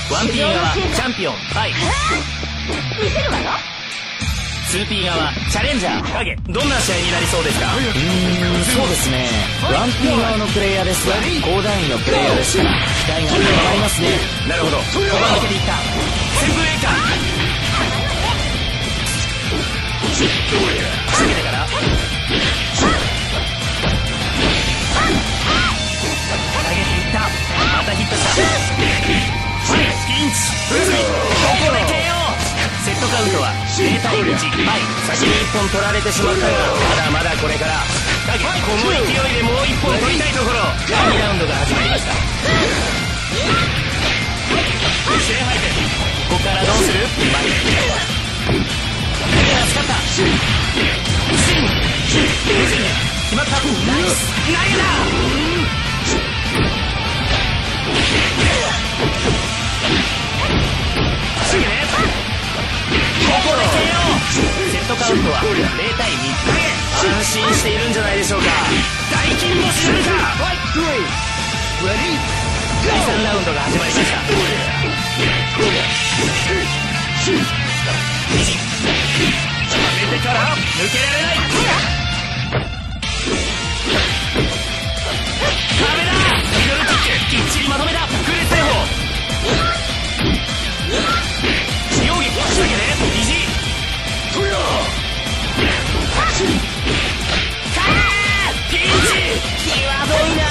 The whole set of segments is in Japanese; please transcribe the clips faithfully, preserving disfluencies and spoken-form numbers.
ワンピー側チャンピオンファイ。 見せるわよ。 ツーピー側チャレンジャー影。どんな試合になりそうですか？ うーん、そうですね。ワンピー側のプレイヤーですが、高段位のプレイヤーですから期待が高まりますね。 なるほど。ここは抜けていった。旋風エイカー下げてから上げていった。またヒットした。ピンチフルスミ。ここで ケーオー。セットカウントはゼロたいいち。はい、先にいっぽん取られてしまったがまだまだこれから。影、この勢いでもういっぽん取りたいところ。だいにラウンドが始まりました。正配点。ここからどうする？うまい。助かった。スイン決まった。ナイス投げだ。すげえ。ここで ケーオー。セットカウントはゼロたいに。安心しているんじゃないでしょうか。大金星なるか。だいさんラウンドが始まりました。はめてから抜けられない。壁だ。ミドルキックきっちりまとめた。クレステ法両撃下げで肘ピンチ際どいな。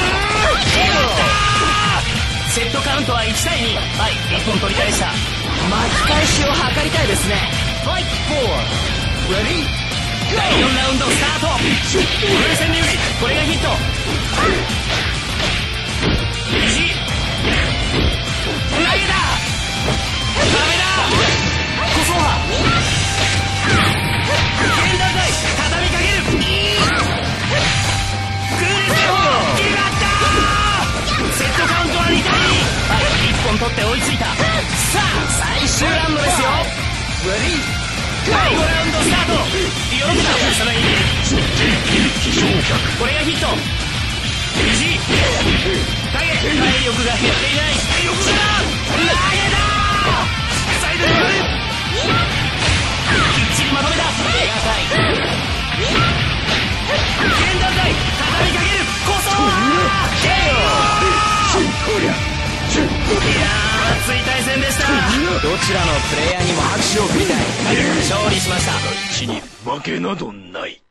セットカウントはいちたいに。はい、いっぽん取り返した。 巻き返しを図りたいですね。 ファイトフォーレディーだいよんラウンドスタート。風船に指これがヒット。肘投げた。ダメだ。コソハ現段階畳みかける。クーレステホー決まった。セットカウントはにたいに。はい、いっぽん取って追いついた。さあ最終ラウンドですよ。だいごラウンドスタート。よろけた。その意味これがヒット。肘影体力が減っていない。投げた。サイドに回る。きっちりまとめた。手堅い。現段階畳みかける。コソー ケーオー。いやー熱い対戦でした。 どちらのプレイヤーにも拍手を送りたい。 勝利しました。 血に負けなどない。